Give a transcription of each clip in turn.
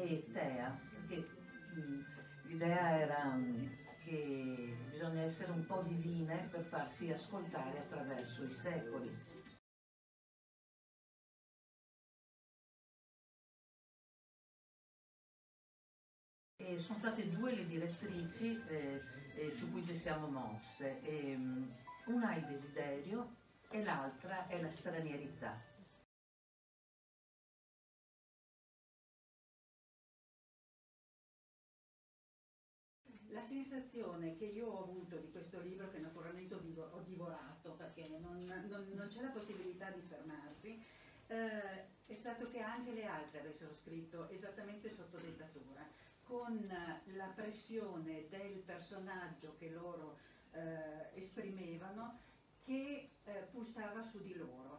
e Tea, perché l'idea era che bisogna essere un po' divine per farsi ascoltare attraverso i secoli. E sono state due le direttrici su cui ci siamo mosse. Una è il desiderio e l'altra è la stranierità. La sensazione che io ho avuto di questo libro, che naturalmente ho divorato perché non c'è la possibilità di fermarsi, è stato che anche le altre avessero scritto esattamente sotto dettatura, con la pressione del personaggio che loro esprimevano, che pulsava su di loro.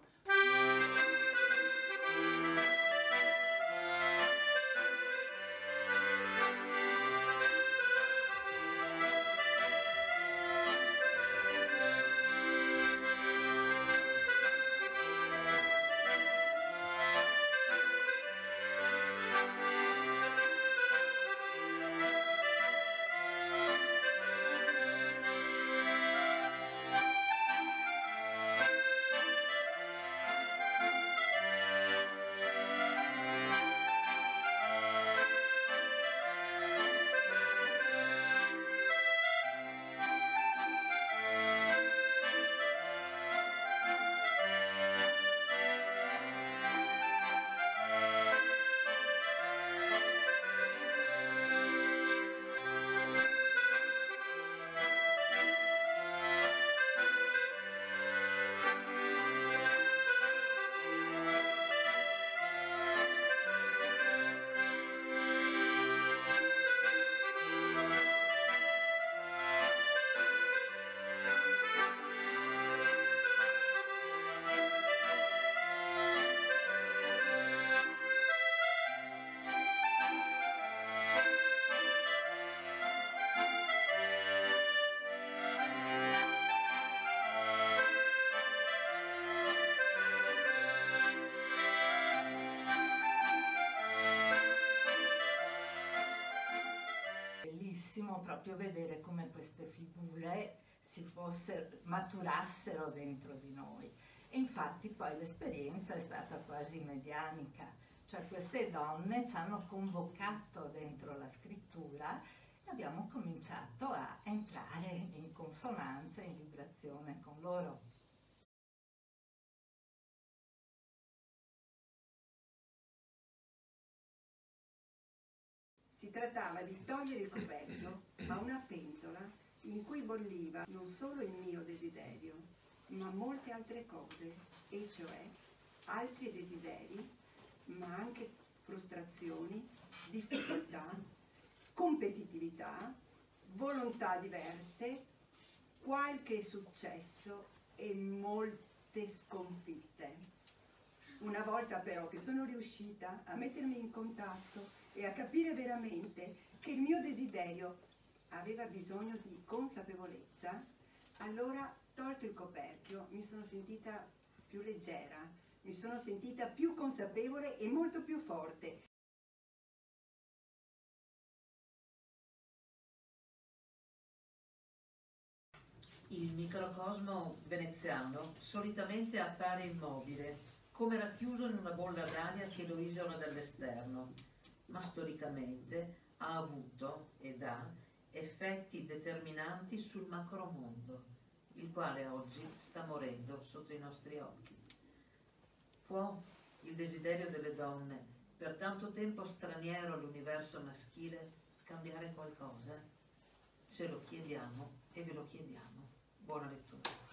Bellissimo proprio vedere come queste figure maturassero dentro di noi. E infatti poi l'esperienza è stata quasi medianica, cioè queste donne ci hanno convocato dentro la scrittura e abbiamo cominciato a entrare in consonanza, in vibrazione con loro. Si trattava di togliere il coperchio a una pentola in cui bolliva non solo il mio desiderio, ma molte altre cose, e cioè altri desideri, ma anche frustrazioni, difficoltà, competitività, volontà diverse, qualche successo e molte sconfitte. Una volta però che sono riuscita a mettermi in contatto e a capire veramente che il mio desiderio aveva bisogno di consapevolezza, allora, tolto il coperchio, mi sono sentita più leggera, mi sono sentita più consapevole e molto più forte. Il microcosmo veneziano solitamente appare immobile, come racchiuso in una bolla d'aria che lo isola dall'esterno, ma storicamente ha avuto ed ha effetti determinanti sul macromondo, il quale oggi sta morendo sotto i nostri occhi. Può il desiderio delle donne, per tanto tempo straniero all'universo maschile, cambiare qualcosa? Ce lo chiediamo e ve lo chiediamo. Buona lettura.